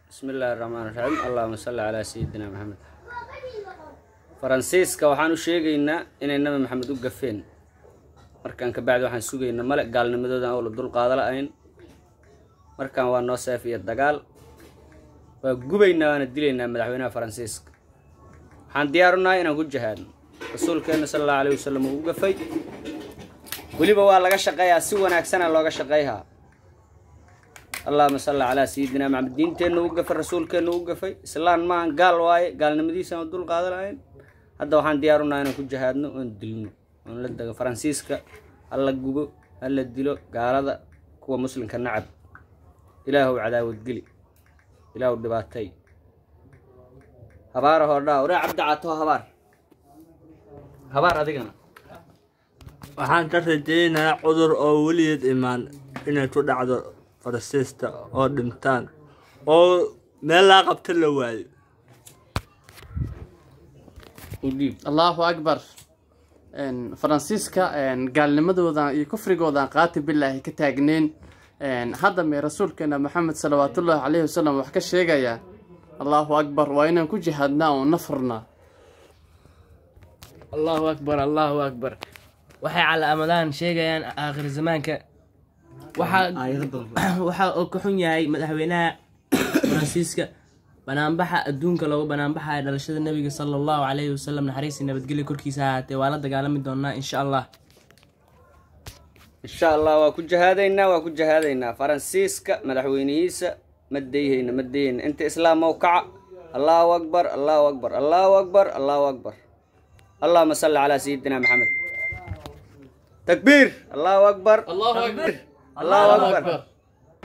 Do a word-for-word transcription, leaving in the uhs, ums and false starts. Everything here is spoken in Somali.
بسم الله الرحمن الرحيم اللهم صل على سيدنا محمد فرانسيسكا waxaan u sheegaynaa inay nabi maxamed u gafeen markaan ka bacdi waxaan sugaynaa male gaalnimadooda oo la dul qaada la'ayn markaan waa noo saafiya dagaal waa gubaynaa waana dilaynaa madaxweynaha Faransiiska waxaan diyaar u nahay inaan ku jihaadno rasuulkeena sallallahu alayhi wasallam uu gafay waliba waa laga shaqeeyaa si wanaagsan looga shaqeeyaa اللهم صل على سيدنا محمد دينتنا وقف الرسول كنا وقف إسلام ما قال واي قال نمديسا ودول قادر عين هذا وحن ديارنا أنا كل جهادنا وندلنا ونلدق فرانسيسكا الله جوجو الله دلو قال هذا هو مسلم كان نعب إله عداوة قلي إله الدباتي هبار هوردا ورا عبد عطوا هبار هبار هذيك أنا waxaan ka rajaynaa cudur oo waligeed imaan inay ku dhacdo Faransiiska oo dhintaan oo meel la qabto la waayo Allahu Akbar en Faransiiska en gaalnimadooda iyo kufrigooda qaati billahi ka taagneen en hadda me rasuulkeena Muhammad sallallahu alayhi wasallam wax ka sheegaya Allahu Akbar waa inaan ku jihaadnaa oo nafrna Allahu Akbar Allahu Akbar waxay calaamadan sheegayaan aakhir zamaanka waxa waxa oo ku xun yahay madaxweynaha Faransiiska banaanbaxa adduunka lagu banaanbaxay dhalashada nabiga sallallahu alayhi wasallam naxariis nabadgelyo korkiisa ahaatee waa la dagaalami doonaa insha Allah insha Allah waa ku jihaadaynaa waa ku jihaadaynaa Faransiiska madaxweynihiisa madayhayna madayhayna inta islaam oo kaca Allahu Akbar Allahu Akbar Allahu Akbar Allahu Akbar اللهم صل على سيدنا محمد تكبير الله أكبر الله أكبر الله أكبر